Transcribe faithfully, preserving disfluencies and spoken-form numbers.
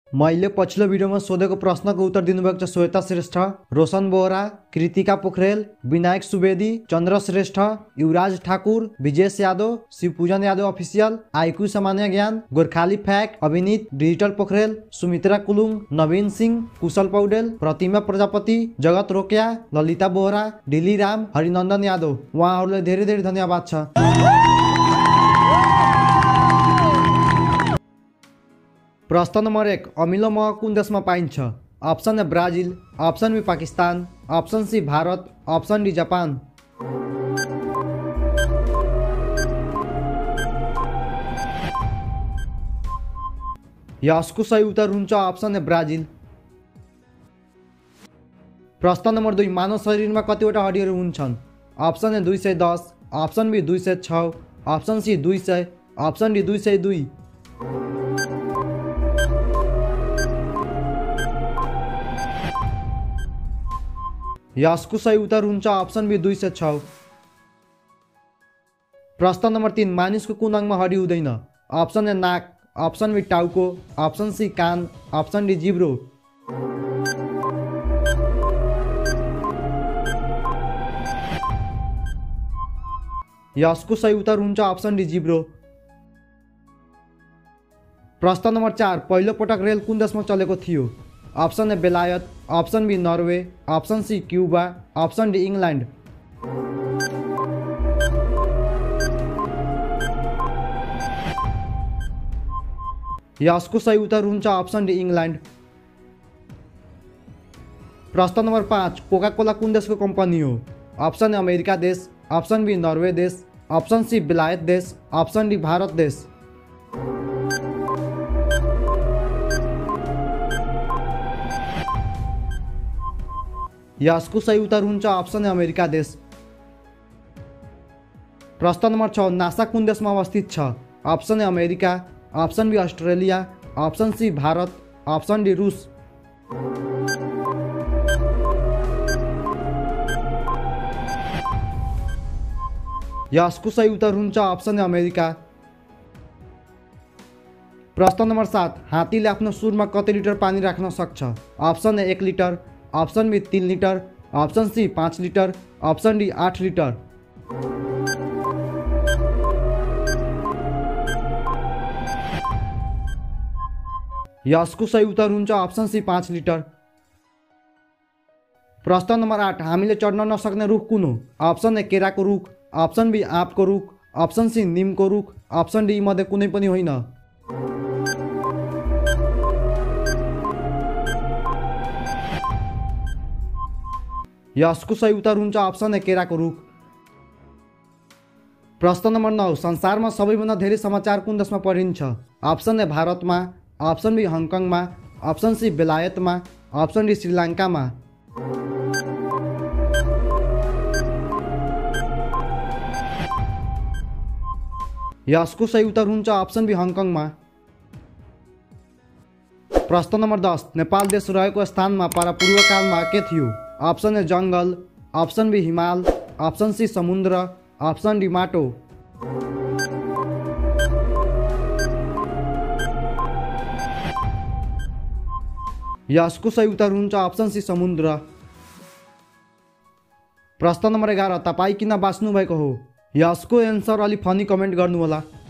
मैले पछिल्लो भिडियोमा सोधेको प्रश्नको उत्तर दिनुभएको छ श्वेता श्रेष्ठ, रोशन बोहरा, कृतिका पोखरेल, विनायक सुवेदी, चन्द्र श्रेष्ठ, युवराज ठाकुर, विजेश यादव, शिवपूजन यादव अफिसियल, आइक्यू सामान्य ज्ञान, गोर्खाली फ्याक्ट, अभिनीत डिजिटल पोखरेल, सुमित्रा कुलुङ, नवीन सिंह, कुशल पौडेल, प्रतिमा प्रजापति, जगत रोकिया, ललिता बोहरा, डिली राम, हरिनन्दन यादव। उहाँहरूलाई धेरै धेरै धन्यवाद छ। प्रश्न नम्बर एक, अमिलो मह कुन देशमा पाइन्छ? Option A Brazil, option B Pakistan, option C Bharat, option D Japan. यसको सही उत्तर हुन्छ अप्सन ए ब्राजिल। प्रश्न नम्बर दुई, मानव शरीरमा कतिवटा हड्डीहरू हुन्छन्? अप्सन ए दुई सय दस, अप्सन बी दुई सय छ, अप्सन सी दुई सय, अप्सन डी दुई सय दुई। यसको सही उत्तर हुन्छ अप्सन बी दुई सय छ। प्रश्न नम्बर तीन, मानिसको कुन अङ्गमा हड्डी हुँदैन? अप्सन ए नाक, अप्सन बी टाउको, अप्सन सी कान, अप्सन डी जिब्रो। यसको सही उत्तर हुन्छ अप्सन डी जिब्रो। प्रश्न नम्बर चार, पहिलो पटक रेल कुन देशमा चलेको थियो? अप्सन ए बेलायत, option B Norway, option C Cuba, option D England. यसको सही उत्तर हुन्छ अप्सन डी इङ्ल्यान्ड। प्रश्न नम्बर पाँच, कोका कोला कुन देशको कम्पनी हो? अप्सन ए अमेरिका देश, अप्सन बी नर्वे देश, अप्सन सी बेलायत देश, अप्सन डी भारत देश। यसको सही उत्तर हुन्छ अप्सन ए अमेरिका देश। प्रश्न नम्बर छ, नासा कुन देशमा अवस्थित छ? Option A America, option B Australia, option C Bharat, option D रुस। यसको सही उत्तर हुन्छ अप्सन ए अमेरिका। प्रश्न नम्बर सात, हात्तीले आफ्नो सुरमा कति लिटर पानी राख्न सक्छ? अप्सन ए एक लिटर, अप्सन बी तीन लिटर, अप्सन सी पाँच लिटर, अप्सन डी आठ लिटर। यसको सही उत्तर हुन्छ अप्सन सी पाँच लिटर। प्रश्न नम्बर आठ, हामीले चढ्न नसक्ने रुख कुन हो? अप्सन ए केराको रुख, अप्सन बी आँपको रुख, अप्सन सी निमको रुख, अप्सन डी मध्ये कुनै पनि होइन। यसको सही उत्तर हुन्छ अप्सन ए केराको रुख। प्रश्न नम्बर नौ, संसारमा सबैभन्दा धेरै समाचार कुन देशमा पढिन्छ? अप्सन ए भारतमा, अप्सन बी हङकङमा, अप्सन सी बेलायतमा, अप्सन डी श्रीलङ्कामा। यसको सही उत्तर हुन्छ अप्सन बी हङकङमा। प्रश्न नम्बर दस, नेपाल देश रहेको स्थानमा परापूर्वकालमा के थियो? अप्सन ए जङ्गल, अप्सन बी हिमाल, अप्सन सी समुद्र, अप्सन डी माटो। यसको सही उत्तर हुन्छ अप्सन सी समुद्र। प्रश्न नम्बर एघार, तपाईँ किन बाँच्नु भएको हो? यसको एन्सर अलि फनी कमेन्ट गर्नुहोला।